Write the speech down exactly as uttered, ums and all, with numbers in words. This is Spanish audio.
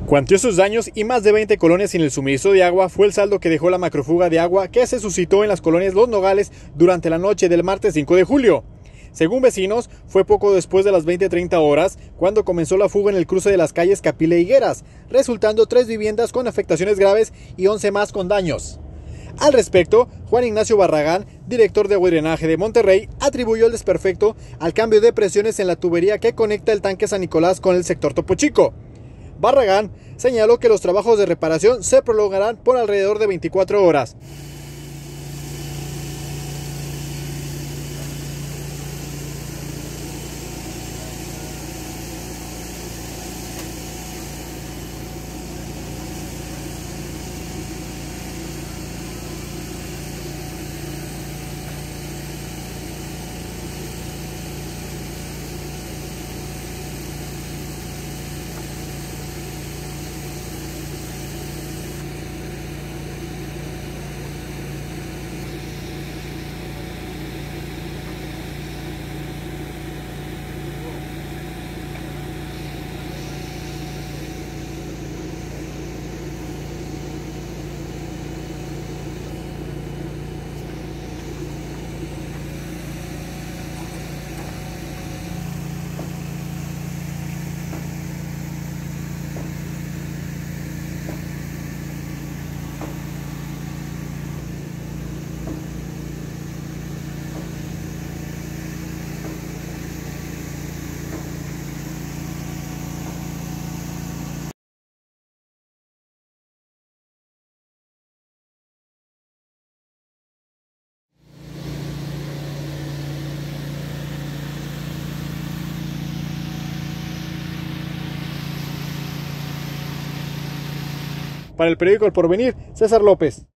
Cuantiosos daños y más de veinte colonias sin el suministro de agua fue el saldo que dejó la macrofuga de agua que se suscitó en las colonias Los Nogales durante la noche del martes cinco de julio. Según vecinos, fue poco después de las veinte treinta horas cuando comenzó la fuga en el cruce de las calles Capila e Higueras, resultando tres viviendas con afectaciones graves y once más con daños. Al respecto, Juan Ignacio Barragán, director de Agua y Drenaje de Monterrey, atribuyó el desperfecto al cambio de presiones en la tubería que conecta el tanque San Nicolás con el sector Topo Chico. Barragán señaló que los trabajos de reparación se prolongarán por alrededor de veinticuatro horas. Para el periódico El Porvenir, César López.